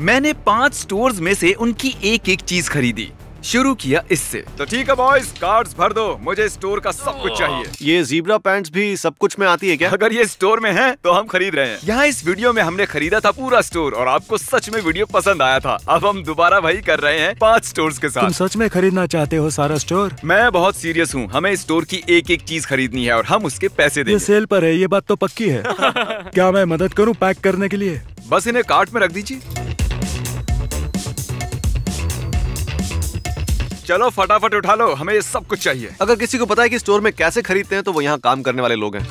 मैंने 5 स्टोर्स में से उनकी एक एक चीज खरीदी। शुरू किया इससे। तो ठीक है बॉयज, कार्ड्स भर दो, मुझे स्टोर का सब कुछ चाहिए। ये ज़ीब्रा पैंट्स भी सब कुछ में आती है क्या? अगर ये स्टोर में है तो हम खरीद रहे हैं। यहाँ इस वीडियो में हमने खरीदा था पूरा स्टोर और आपको सच में वीडियो पसंद आया था। अब हम दोबारा वही कर रहे हैं 5 स्टोर्स के साथ। तुम सच में खरीदना चाहते हो सारा स्टोर? मैं बहुत सीरियस हूँ, हमें स्टोर की एक एक चीज खरीदनी है और हम उसके पैसे देंगे। ये सेल पर है, ये बात तो पक्की है। क्या मैं मदद करूँ पैक करने के लिए? बस इन्हें कार्ट में रख दीजिए। चलो फटाफट उठा लो, हमें ये सब कुछ चाहिए। अगर किसी को पता है कि स्टोर में कैसे खरीदते हैं तो वो यहाँ काम करने वाले लोग हैं।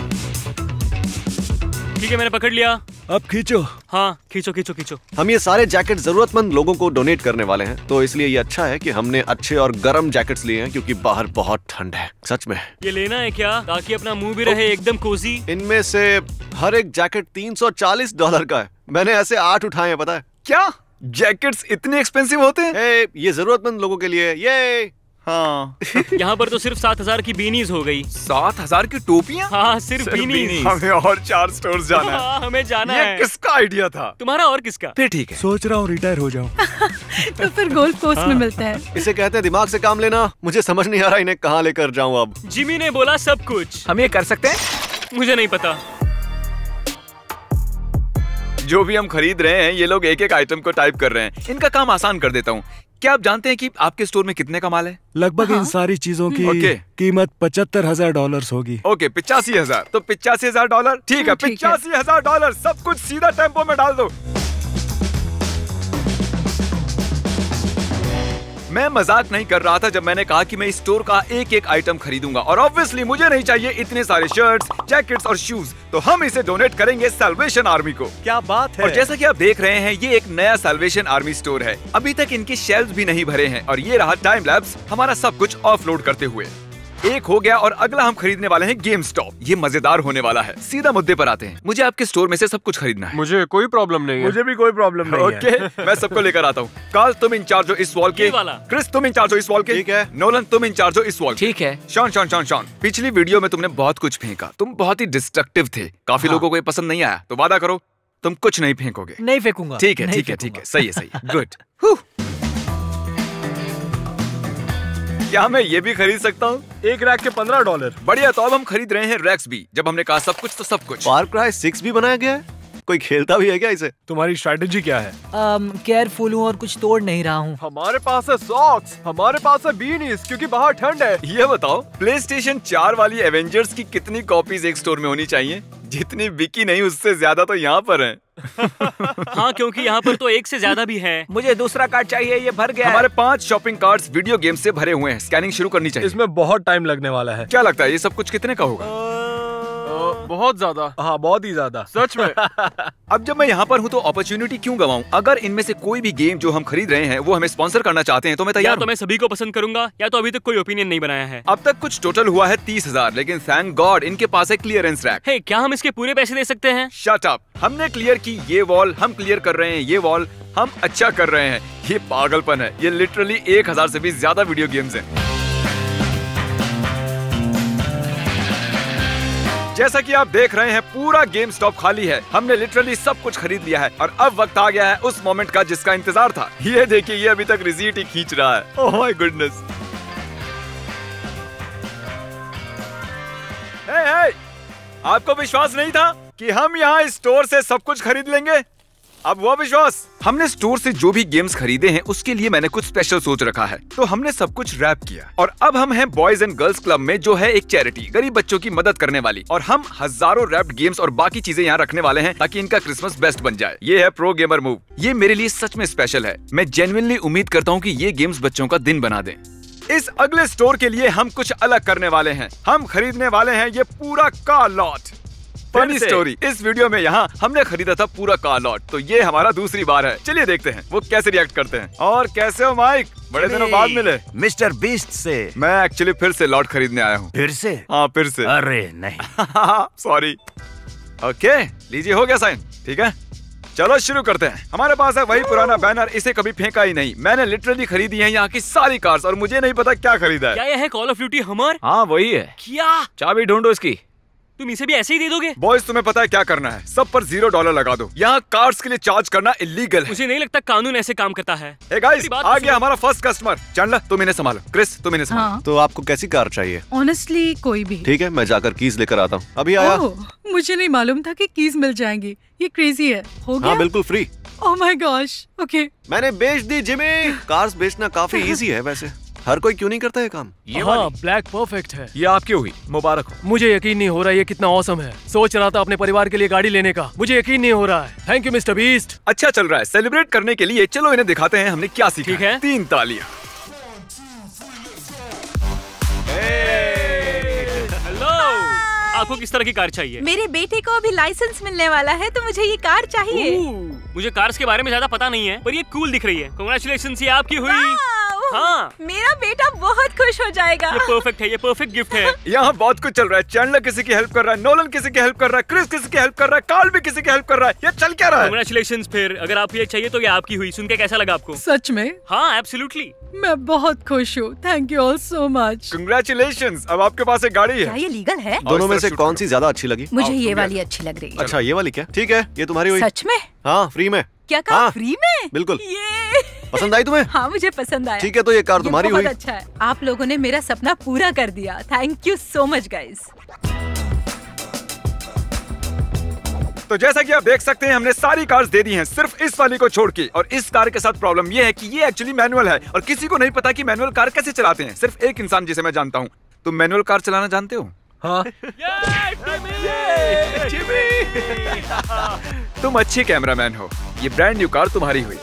ठीक है, मैंने पकड़ लिया। अब खींचो। हाँ, खींचो खींचो खींचो। हम ये सारे जैकेट जरूरतमंद लोगों को डोनेट करने वाले हैं, तो इसलिए ये अच्छा है कि हमने अच्छे और गर्म जैकेट्स लिए हैं क्योंकि बाहर बहुत ठंड है। सच में ये लेना है क्या, ताकि अपना मुंह भी रहे एकदम कोजी? इनमें से हर एक जैकेट $340 का है। मैंने ऐसे 8 उठाए हैं, पता है? क्या जैकेट्स इतने एक्सपेंसिव होते हैं? ये जरूरतमंद लोगों के लिए। ये हाँ। यहाँ पर तो सिर्फ 7,000 की बीनीज हो गई। 7,000 की टोपियाँ? हाँ, सिर्फ बीनीज। हमें और 4 स्टोर्स जाना है। हाँ, हमें जाना है। ये किसका आइडिया था? तुम्हारा और किसका? फिर ठीक है, सोच रहा हूँ रिटायर हो जाऊँ। तो फिर गोल्फ कोर्स में मिलते हैं। इसे कहते हैं दिमाग से काम लेना। मुझे समझ नहीं आ रहा इन्हें कहाँ लेकर जाऊँ अब। जिमी ने बोला सब कुछ। हम ये कर सकते हैं? मुझे नहीं पता। जो भी हम खरीद रहे हैं ये लोग एक एक आइटम को टाइप कर रहे हैं। इनका काम आसान कर देता हूँ। क्या आप जानते हैं कि आपके स्टोर में कितने का माल है? लगभग इन सारी चीजों की कीमत $75,000 होगी। ओके, 85,000। तो $85,000 ठीक है। $85,000 सब कुछ सीधा टेम्पो में डाल दो। मैं मजाक नहीं कर रहा था जब मैंने कहा कि मैं इस स्टोर का एक एक आइटम खरीदूंगा और ऑब्वियसली मुझे नहीं चाहिए इतने सारे शर्ट्स, जैकेट्स और शूज, तो हम इसे डोनेट करेंगे सैल्वेशन आर्मी को। क्या बात है। और जैसा कि आप देख रहे हैं ये एक नया सैल्वेशन आर्मी स्टोर है। अभी तक इनके शेल्व्स भी नहीं भरे हैं और ये रहा टाइम लैप्स हमारा सब कुछ ऑफलोड करते हुए। एक हो गया और अगला हम खरीदने वाले हैं गेम स्टॉप। ये मजेदार होने वाला है। सीधा मुद्दे पर आते हैं। मुझे आपके स्टोर में से सब कुछ खरीदना है। मुझे कोई प्रॉब्लम नहीं है। मुझे भी कोई प्रॉब्लम नहीं है। ओके, मैं सबको लेकर आता हूँ। कार्ल तुम इंचार्ज हो इस वॉल के। क्रिस तुम इंचार्ज हो इस वॉल के। ठीक है। नोलन तुम इंचार्ज हो इस वॉल के। ठीक है। शॉन शॉन शॉन शॉन, पिछली वीडियो में तुमने बहुत कुछ फेंका। तुम बहुत ही डिस्ट्रक्टिव थे। काफी लोगों को ये पसंद नहीं आया, तो वादा करो तुम कुछ नहीं फेंकोगे। नहीं फेंकूंगा। ठीक है ठीक है ठीक है, सही है सही है, गुड। क्या मैं ये भी खरीद सकता हूँ? एक रैक के $15। बढ़िया, तो अब हम खरीद रहे हैं रैक्स भी। जब हमने कहा सब कुछ तो सब कुछ। फार क्राई 6 भी बनाया गया है? कोई खेलता भी है क्या इसे? तुम्हारी स्ट्रैटेजी क्या है? केयरफुल हूँ और कुछ तोड़ नहीं रहा हूँ। हमारे पास है सॉक्स, हमारे पास है बीनीज, क्योंकि बाहर ठंड है। ये बताओ PlayStation 4 वाली एवेंजर्स की कितनी कॉपीज एक स्टोर में होनी चाहिए? जितनी बिकी नहीं उससे ज्यादा तो यहाँ पर है। हाँ, क्योंकि यहाँ पर तो एक से ज्यादा भी है। मुझे दूसरा कार्ड चाहिए, ये भर गया। हमारे 5 शॉपिंग कार्ड्स वीडियो गेम से भरे हुए हैं। स्कैनिंग शुरू करनी चाहिए। इसमें बहुत टाइम लगने वाला है। क्या लगता है ये सब कुछ कितने का होगा? बहुत ज्यादा। हाँ, बहुत ही ज्यादा, सच में। अब जब मैं यहाँ पर हूँ तो अपॉर्चुनिटी क्यों गवाऊं? अगर इनमें से कोई भी गेम जो हम खरीद रहे हैं वो हमें स्पॉन्सर करना चाहते हैं तो मैं तैयार हूँ। तो मैं सभी को पसंद करूंगा, या तो अभी तक कोई ओपिनियन नहीं बनाया है। अब तक कुछ टोटल हुआ है 30,000, लेकिन थैंक गॉड इनके पास है क्लियरेंस रैक। हे, क्या हम इसके पूरे पैसे दे सकते हैं? Shut up. हमने क्लियर की ये वॉल, हम क्लियर कर रहे हैं ये वॉल, हम अच्छा कर रहे हैं। ये पागलपन है। ये लिटरली 1,000 से भी ज्यादा वीडियो गेम्स हैं। जैसा कि आप देख रहे हैं पूरा गेम स्टॉप खाली है। हमने लिटरली सब कुछ खरीद लिया है और अब वक्त आ गया है उस मोमेंट का जिसका इंतजार था। ये देखिए, ये अभी तक रिसीट ही खींच रहा है। Oh my goodness. हे, आपको विश्वास नहीं था कि हम यहाँ इस स्टोर से सब कुछ खरीद लेंगे? अब वो विश्वास। हमने स्टोर से जो भी गेम्स खरीदे हैं उसके लिए मैंने कुछ स्पेशल सोच रखा है, तो हमने सब कुछ रैप किया। और अब हम हैं बॉयज एंड गर्ल्स क्लब में, जो है एक चैरिटी गरीब बच्चों की मदद करने वाली। और हम हजारों रैप्ड गेम्स और बाकी चीजें यहाँ रखने वाले हैं ताकि इनका क्रिसमस बेस्ट बन जाए। ये है प्रो गेमर मूव। ये मेरे लिए सच में स्पेशल है। मैं जेन्युइनली उम्मीद करता हूँ कि ये गेम्स बच्चों का दिन बना दें। इस अगले स्टोर के लिए हम कुछ अलग करने वाले हैं। हम खरीदने वाले हैं ये पूरा कार लॉट। फनी स्टोरी, इस वीडियो में यहाँ हमने खरीदा था पूरा कार लॉट, तो ये हमारा दूसरी बार है। चलिए देखते हैं वो कैसे रिएक्ट करते हैं। और कैसे हो माइक? बड़े दिनों बाद मिले। मिस्टर बीस्ट से। मैं एक्चुअली फिर से लॉट खरीदने आया हूँ। फिर से? हाँ, फिर से। अरे नहीं। सॉरी। ओके, लीजिए, हो गया साइन। ठीक है, चलो शुरू करते हैं। हमारे पास है वही पुराना बैनर, इसे कभी फेंका ही नहीं। मैंने लिटरली खरीदी है यहाँ की सारी कार्स और मुझे नहीं पता क्या खरीदा है। क्या यह है कॉल ऑफ ड्यूटी हमर? हाँ वही है। क्या? चाबी ढूंढो इसकी। तुम इसे भी ऐसे ही दे दोगे? बॉयज तुम्हें पता है क्या करना है, सब पर $0 लगा दो। यहाँ कार्ड्स के लिए चार्ज करना इलीगल है। मुझे नहीं लगता कानून ऐसे काम करता है। Hey guys, मेरी बात आ तो गया सुनो। हमारा फर्स्ट कस्टमर। चैंडलर तुम इन्हें संभालो, क्रिस तुम इन्हें संभालो। हाँ तो आपको कैसी कार चाहिए? ऑनेस्टली कोई भी। ठीक है, मैं जाकर कीज लेकर आता हूँ। अभी आया। ओह, मुझे नहीं मालूम था कि कीज मिल जाएंगी। ये क्रेजी है। हो गया? हाँ बिल्कुल free. Oh my gosh. Okay. मैंने बेच दी जिमी। कार्स बेचना काफी इजी है वैसे। हर कोई क्यों नहीं करता ये काम? हाँ, ब्लैक परफेक्ट है। ये आपकी हुई, मुबारक हो। मुझे यकीन नहीं हो रहा ये कितना औसम है। सोच रहा था अपने परिवार के लिए गाड़ी लेने का, मुझे यकीन नहीं हो रहा है। Thank you mister Beast. अच्छा चल रहा है। सेलिब्रेट करने के लिए चलो इन्हें दिखाते हैं हमने क्या सीखा। ठीक है। 3 तालियां। हेलो, आपको किस तरह की कार चाहिए? मेरे बेटे को अभी लाइसेंस मिलने वाला है तो मुझे ये कार चाहिए। मुझे कार्स के बारे में ज्यादा पता नहीं है, पर ये कूल दिख रही है। कांग्रेचुलेशंस, ये आपकी हुई। वाओ! हाँ। मेरा बेटा बहुत खुश हो जाएगा। ये परफेक्ट है, ये परफेक्ट गिफ्ट है। यहाँ बहुत कुछ चल रहा है। चैंडलर किसी की हेल्प कर रहा है, नोलन किसी की हेल्प कर रहा है, क्रिस किसी की हेल्प कर रहा है, कार्ल भी किसी की हेल्प कर रहा है। ये चल क्या रहा है? कांग्रेचुलेशंस। फिर अगर आपको ये चाहिए तो ये आपकी हुई। सुन के कैसा लगा आपको? सच में हाँ, एब्सोल्युटली। मैं बहुत खुश हूँ। Thank you all so much. Congratulations, अब आपके पास एक गाड़ी क्या है। ये लीगल है? दोनों में से कौन सी ज्यादा अच्छी लगी? मुझे आओ, ये तुम वाली अच्छी लग रही है। अच्छा ये वाली क्या? ठीक है, ये तुम्हारी हुई। सच में? हाँ फ्री में। क्या कहा? हाँ, फ्री में? बिल्कुल। ये पसंद आई तुम्हें? हाँ मुझे पसंद आया। ठीक है, तो ये कार तुम्हारी बहुत हुई। अच्छा है। आप लोगों ने मेरा सपना पूरा कर दिया। Thank you so much guys. तो जैसा कि आप देख सकते हैं हमने सारी कार्स दे दी हैं सिर्फ इस वाली को छोड़ के। और इस कार के साथ प्रॉब्लम ये है कि ये एक्चुअली मैनुअल है और किसी को नहीं पता कि मैनुअल कार कैसे चलाते हैं। सिर्फ एक इंसान जिसे मैं जानता हूँ। तुम मैनुअल कार चलाना जानते हो? हाँ। तुम अच्छे कैमरामैन हो। ये ब्रांड न्यू कार तुम्हारी हुई।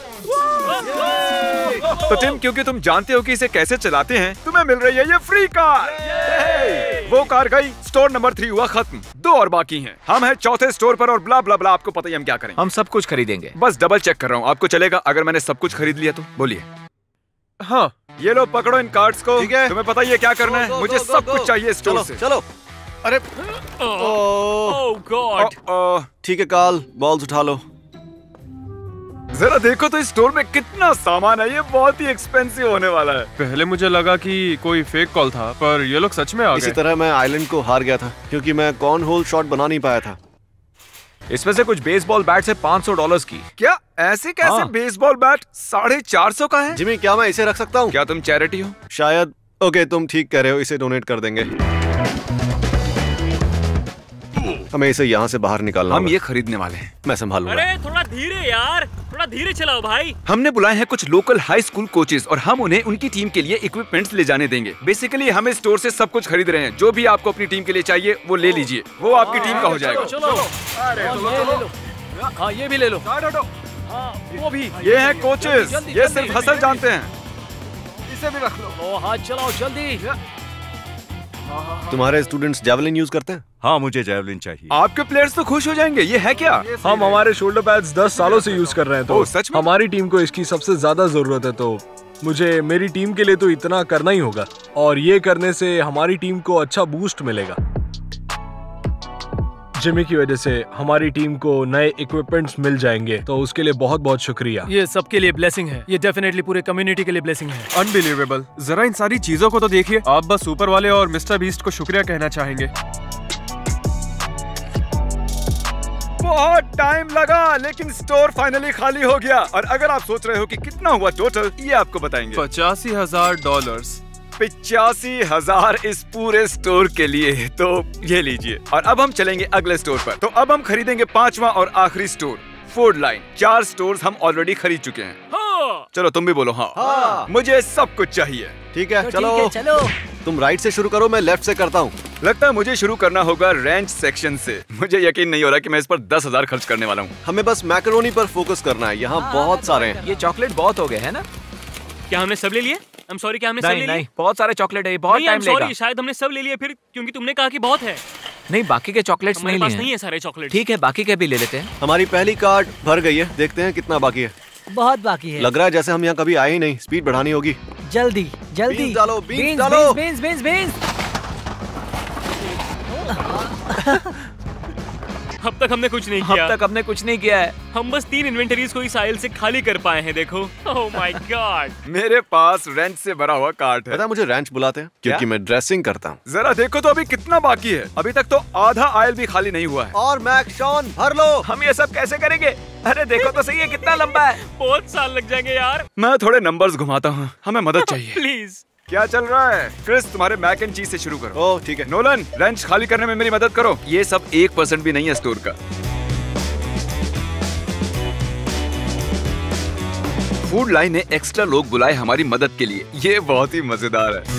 तो टिम, क्योंकि तुम जानते हो कि इसे कैसे चलाते हैं, तुम्हें मिल रही है ये फ्री कार। वो कार गई, स्टोर नंबर 3 हुआ खत्म। 2 और बाकी हैं। हम हैं चौथे स्टोर पर और ब्ला ब्ला ब्ला। आपको पता ही हम क्या करें। हम सब कुछ खरीदेंगे। बस डबल चेक कर रहा हूँ, आपको चलेगा अगर मैंने सब कुछ खरीद लिया तो? बोलिए। हाँ, ये लो पकड़ो इन कार्ड्स को। ठीक है। तुम्हें पता ही है क्या करना है। गो, मुझे गो, सब गो, कुछ गो। चाहिए स्टोर चलो से। चलो। अरे ओह गॉड। ठीक है कार्ल, बॉल्स उठा लो। जरा देखो तो इस स्टोर में कितना सामान है। ये बहुत ही एक्सपेंसिव होने वाला है। पहले मुझे लगा कि कोई फेक कॉल था, पर ये लोग सच में आ इसी गए। तरह मैं आइलैंड को हार गया था क्योंकि मैं कॉर्न होल शॉट बना नहीं पाया था। इसमें से कुछ बेसबॉल बैट्स है $500 की। क्या ऐसे कैसे हाँ। बेसबॉल बैट 450 का है? जिमी क्या मैं इसे रख सकता हूँ? क्या तुम चैरिटी हो? शायद। ओके तुम ठीक कह रहे हो, इसे डोनेट कर देंगे। हमें इसे यहाँ से बाहर निकालना हम होगा। ये खरीदने वाले हैं। मैं संभालूंगा। अरे थोड़ा धीरे यार, थोड़ा धीरे चलाओ भाई। हमने बुलाए हैं कुछ लोकल हाई स्कूल कोचेस और हम उन्हें उनकी टीम के लिए इक्विपमेंट्स ले जाने देंगे। बेसिकली हम इस स्टोर से सब कुछ खरीद रहे हैं। जो भी आपको अपनी टीम के लिए चाहिए वो ले लीजिए। वो आपकी टीम का हो जाएगा। चलो। हाँ ये भी ले लो। हाँ वो भी। ये हैं कोचेस। जल्दी, ये जल्दी। सिर्फ हसल जानते हैं। इसे भी रख लो। ओ हाथ चलाओ जल्दी। तुम्हारे स्टूडेंट्स जैवलिन यूज करते हैं? हाँ मुझे जैवलिन चाहिए। आपके प्लेयर्स तो खुश हो जाएंगे। ये है क्या? हम हमारे शोल्डर पैड्स 10 सालों से यूज कर रहे हैं, तो ओह, सच में? हमारी टीम को इसकी सबसे ज्यादा जरूरत है, तो मुझे मेरी टीम के लिए तो इतना करना ही होगा और ये करने से हमारी टीम को अच्छा बूस्ट मिलेगा। जिमी की वजह से हमारी टीम को नए इक्विपमेंट्स मिल जाएंगे, तो उसके लिए बहुत बहुत शुक्रिया। ये सबके लिए ब्लेसिंग है। ये डेफिनेटली पूरे कम्युनिटी के लिए ब्लेसिंग है। अनबिलीवेबल। जरा इन सारी चीजों को तो देखिए। आप बस सुपर वाले और मिस्टर बीस्ट को शुक्रिया कहना चाहेंगे। बहुत टाइम लगा लेकिन स्टोर फाइनली खाली हो गया। और अगर आप सोच रहे हो कि कितना हुआ टोटल, ये आपको बताएंगे। $85,000। 85,000 इस पूरे स्टोर के लिए। तो ये लीजिए। और अब हम चलेंगे अगले स्टोर पर। तो अब हम खरीदेंगे 5वां और आखिरी स्टोर, फोर्ड लाइन। 4 स्टोर्स हम ऑलरेडी खरीद चुके हैं। हाँ। चलो तुम भी बोलो हाँ। मुझे सब कुछ चाहिए। ठीक है तो चलो। ठीक है, चलो। तुम राइट से शुरू करो, मैं लेफ्ट से करता हूँ। लगता है मुझे शुरू करना होगा रेंच सेक्शन से। मुझे यकीन नहीं हो रहा कि मैं इस पर 10,000 खर्च करने वाला हूँ। हमें बस मैकरोनी पर फोकस करना है। यहाँ बहुत सारे हैं। ये चॉकलेट बहुत हो गए है ना? क्या हमने सब ले लिए? I'm sorry, क्या हमने सब ले नहीं लिए? नहीं, बहुत सारे चॉकलेट है, बहुत नहीं, टाइम I'm लेगा। sorry, शायद हमने सब ले लिए फिर, क्योंकि तुमने कहा कि बहुत है। नहीं, बाकी के चॉकलेट्स हमारे नहीं पास लिए नहीं हैं। है सारे चॉकलेट। ठीक है, बाकी के भी ले लेते हैं। हमारी पहली कार्ड भर गई है, देखते हैं कितना बाकी है। बहुत बाकी है। लग रहा है जैसे हम यहाँ कभी आए ही नहीं। स्पीड बढ़ानी होगी। जल्दी जल्दी। बीन्स डालो, बीन्स बीन्स, डालो। Beans, beans, beans. अब तक हमने कुछ नहीं किया। अब तक हमने कुछ नहीं किया है। हम बस 3 इन्वेंटरीज को इस आइल से खाली कर पाए हैं। देखो, ओह माय गॉड। मेरे पास रेंच से भरा हुआ कार्ट है। पता है मुझे रैंच बुलाते हैं क्योंकि मैं ड्रेसिंग करता हूँ। जरा देखो तो अभी कितना बाकी है। अभी तक तो आधा आयल भी खाली नहीं हुआ है। और मैक शॉन भर लो। हम ये सब कैसे करेंगे? अरे देखो तो सही है कितना लंबा है। बहुत साल लग जाएंगे यार। मैं थोड़े नंबर्स घुमाता हूँ, हमें मदद चाहिए। प्लीज। क्या चल रहा है? क्रिस, तुम्हारे मैक एंड चीज से शुरू करो। ओह ठीक है। नोलन, रेंच खाली करने में मेरी मदद करो। ये सब 1% भी नहीं है स्टोर का। फूड लाइन ने एक्स्ट्रा लोग बुलाए हमारी मदद के लिए। ये बहुत ही मजेदार है।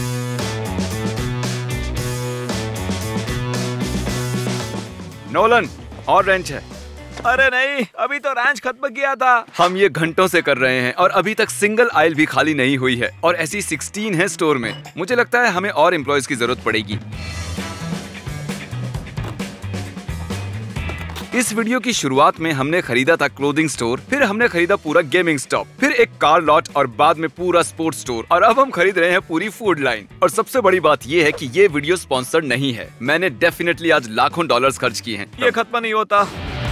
नोलन, और रेंच है। अरे नहीं, अभी तो रैंच खत्म किया था। हम ये घंटों से कर रहे हैं और अभी तक सिंगल आइल भी खाली नहीं हुई है और ऐसी 16 है स्टोर में। मुझे लगता है हमें और एम्प्लॉयज की जरूरत पड़ेगी। इस वीडियो की शुरुआत में हमने खरीदा था क्लोथिंग स्टोर, फिर हमने खरीदा पूरा गेमिंग स्टॉप, फिर एक कार लॉट और बाद में पूरा स्पोर्ट्स स्टोर, और अब हम खरीद रहे हैं पूरी फूड लाइन। और सबसे बड़ी बात ये है कि ये वीडियो स्पॉन्सर्ड नहीं है। मैंने डेफिनेटली आज लाखों डॉलर्स खर्च किए हैं। ये खत्म नहीं होता।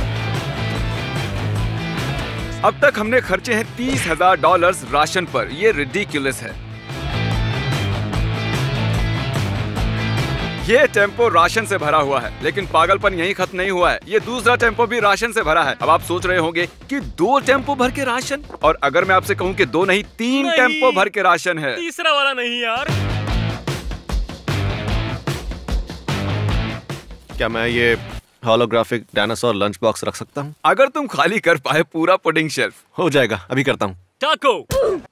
अब तक हमने खर्चे हैं $30,000 राशन पर। ये रिडिकुलस है। ये टेम्पो राशन से भरा हुआ है, लेकिन पागलपन यही खत्म नहीं हुआ है। ये दूसरा टेम्पो भी राशन से भरा है। अब आप सोच रहे होंगे कि 2 टेम्पो भर के राशन, और अगर मैं आपसे कहूँ कि 2 नहीं 3 टेम्पो भर के राशन है। तीसरा वाला नहीं यार। क्या मैं ये होलोग्राफिक डायनासोर लंच बॉक्स रख सकता हूँ? अगर तुम खाली कर पाए पूरा पुडिंग शेल्फ। हो जाएगा, अभी करता हूँ। टाको,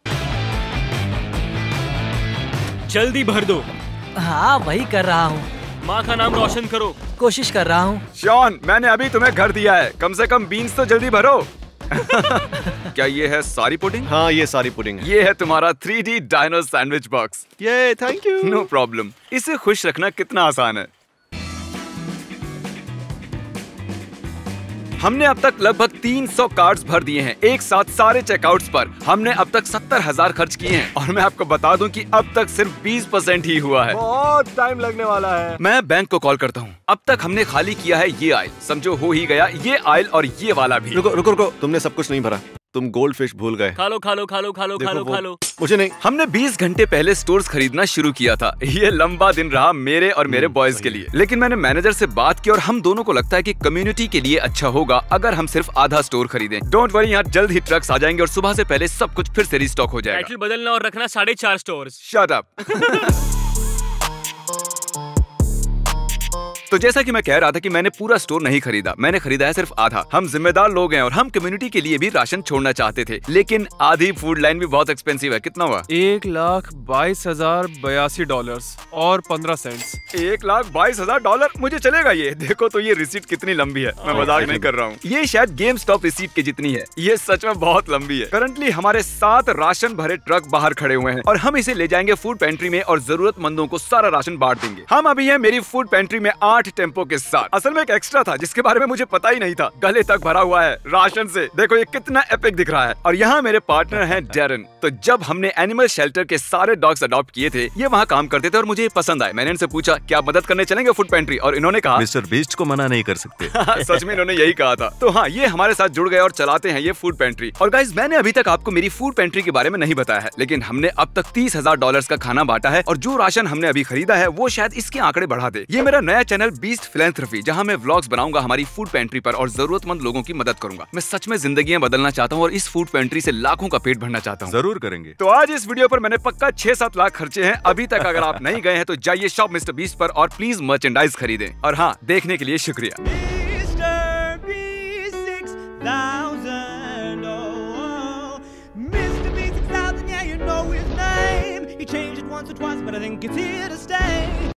जल्दी भर दो। हाँ वही कर रहा हूँ। माँ का नाम रोशन करो। कोशिश कर रहा हूँ। शॉन, मैंने अभी तुम्हें घर दिया है, कम से कम बीन्स तो जल्दी भरो। क्या ये है सारी पुडिंग? हाँ ये सारी पुडिंग है। ये है तुम्हारा 3D डायनो सैंडविच बॉक्स। ये थैंक यू। No problem. इसे खुश रखना कितना आसान है। हमने अब तक लगभग 300 कार्ड्स भर दिए हैं एक साथ सारे चेकआउट्स पर। हमने अब तक 70,000 खर्च किए हैं और मैं आपको बता दूं कि अब तक सिर्फ 20% ही हुआ है। बहुत टाइम लगने वाला है। मैं बैंक को कॉल करता हूँ। अब तक हमने खाली किया है ये आइल, समझो हो ही गया ये आइल और ये वाला भी। रुको रुको रुको, तुमने सब कुछ नहीं भरा। तुम गोल्ड फिश भूल गए। खा लो खा लो खा लो खा लो खा लो खा लो। मुझे नहीं। हमने 20 घंटे पहले स्टोर्स खरीदना शुरू किया था। ये लंबा दिन रहा मेरे और मेरे बॉयज के लिए, लेकिन मैंने मैनेजर से बात की और हम दोनों को लगता है कि कम्युनिटी के लिए अच्छा होगा अगर हम सिर्फ आधा स्टोर खरीदें। डोंट वरी, यहाँ जल्द ही ट्रक्स आ जाएंगे और सुबह से पहले सब कुछ फिर से रिस्टॉक हो जाएगा। टाइटल बदलना और रखना 4.5 स्टोर्स। Shut up. तो जैसा कि मैं कह रहा था कि मैंने पूरा स्टोर नहीं खरीदा, मैंने खरीदा है सिर्फ आधा। हम जिम्मेदार लोग हैं और हम कम्युनिटी के लिए भी राशन छोड़ना चाहते थे, लेकिन आधी फूड लाइन भी बहुत एक्सपेंसिव है। कितना हुआ? $1,22,082 और 15 सेंट्स। $1,22,000? मुझे चलेगा ये। देखो तो ये रिसीट कितनी लंबी है, मैं मजाक नहीं कर रहा हूँ। ये शायद गेम स्टॉप रिसीट के जितनी है। ये सच में बहुत लंबी है। करंटली हमारे 7 राशन भरे ट्रक बाहर खड़े हुए हैं और हम इसे ले जाएंगे फूड पेंट्री में और जरूरतमंदों को सारा राशन बांट देंगे। हम अभी हैं मेरी फूड पेंट्री में 8 टेम्पो के साथ। असल में एक एक्स्ट्रा था जिसके बारे में मुझे पता ही नहीं था। गले तक भरा हुआ है राशन से। देखो ये कितना एपिक दिख रहा है। और यहाँ मेरे पार्टनर हैं डेरन। तो जब हमने एनिमल शेल्टर के सारे डॉग्स अडॉप्ट किए थे, ये वहाँ काम करते थे और मुझे ये पसंद आए। मैंने इनसे पूछा क्या आप मदद करने चलेंगे फूड पेंट्री, और इन्होंने कहा मिस्टर बीस्ट को मना नहीं कर सकते। सच में इन्होंने यही कहा था। तो हाँ, ये हमारे साथ जुड़ गए और चलाते हैं ये फूड पेंट्री। और गाइस, मैंने अभी तक आपको मेरी फूड पेंट्री के बारे में नहीं बताया है, लेकिन हमने अब तक $30,000 का खाना बांटा है और जो राशन हमने अभी खरीदा है वो शायद इसके आंकड़े बढ़ा दे। ये मेरा नया चैनल बीस्ट फिलैंथ्रोपी, जहाँ मैं व्लॉग्स बनाऊंगा हमारी फूड पेंट्री पर और जरूरतमंद लोगों की मदद करूंगा। मैं सच में जिंदगियां बदलना चाहता हूँ और इस फूड पेंट्री से लाखों का पेट भरना चाहता हूँ। जरूर करेंगे। तो आज इस वीडियो पर मैंने पक्का 6-7 लाख खर्चे हैं अभी तक। अगर आप नहीं गए हैं तो जाइए शॉप मिस्टर बीस्ट पर और प्लीज मर्चेंडाइज खरीदें। और हाँ, देखने के लिए शुक्रिया। He changed it once or twice, but I think it's here to stay.